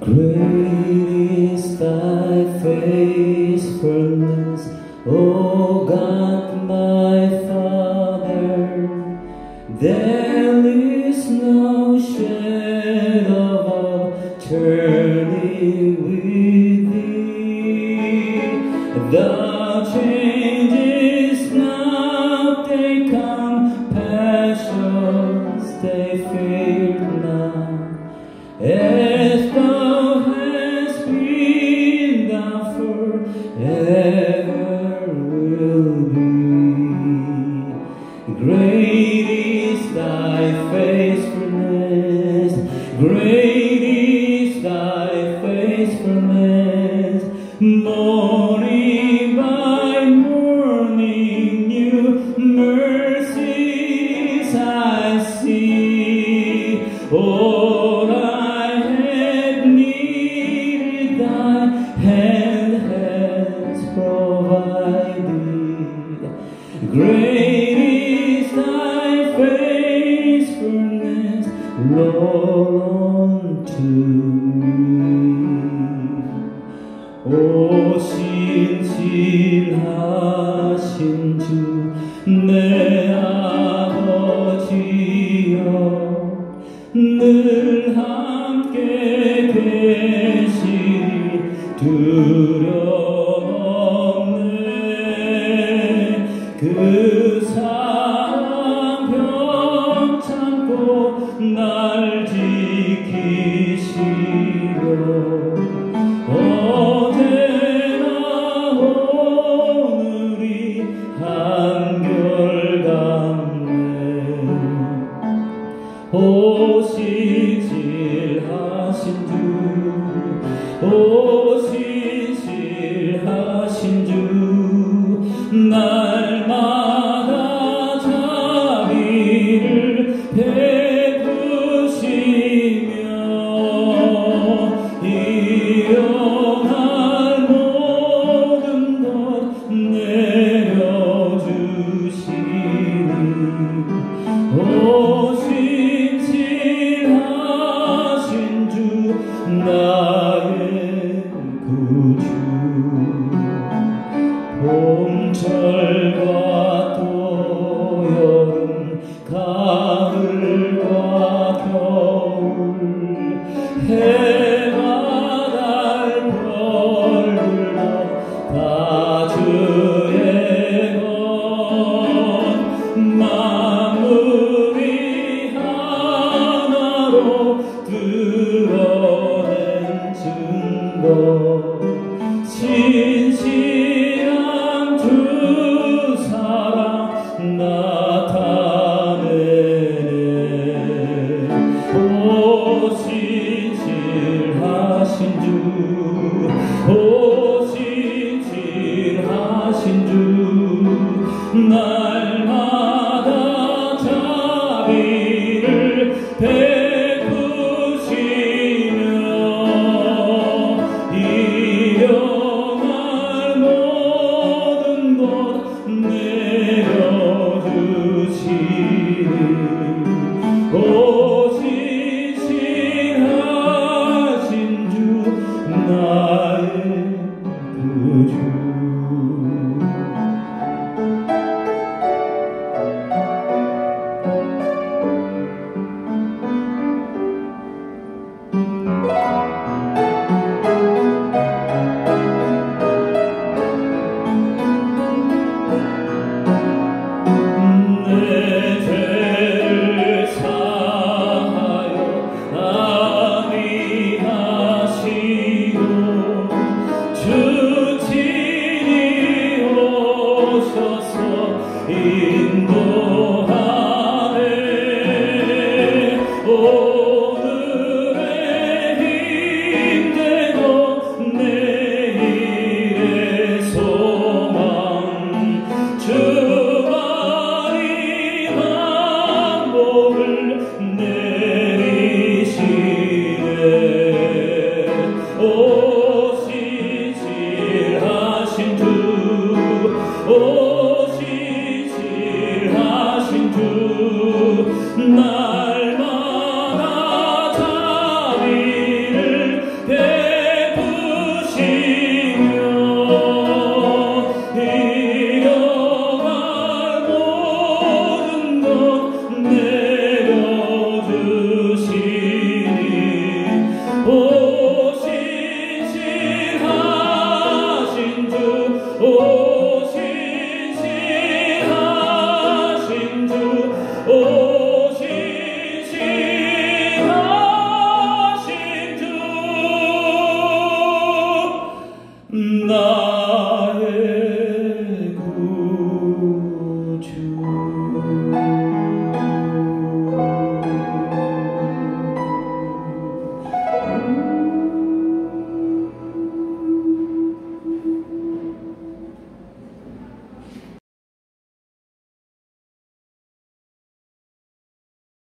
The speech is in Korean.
Great is thy faithfulness, O God my Father. There is no shadow of turning with thee. Thou changest not, thy compassions they fail not. As thou hast been, thou forever will be. Great is thy faithfulness, great is thy faithfulness. Morning by morning new mercies I see. All I had needed thy hand has provided. Great is thy faithfulness, Lord, unto me. 오 신실하신 주 내 아버지여, 늘 함께 계시니 두려움없네. 그 사랑 병참고 날 지키시려 어제나 오늘이 한결같네. 오 신실하신 주, 오 신실하신 주, 날마다 자비를 베푸시며 일어날 모든 것 내려주시니. 오 신실하신 주 나의 구주. 봄철과 또 여름 가을과 겨울 해와 달 별들도 다 주의 것. 만물이 하나로 드러낸 증거. 신실한 주 사랑 나타내네. 오 신실하신 주, 오 신실하신 주, 날마다 자비를 베푸시며 일어날 모든 것 내려주시니. 오 신실하신 주 나의 구주. 인도하네.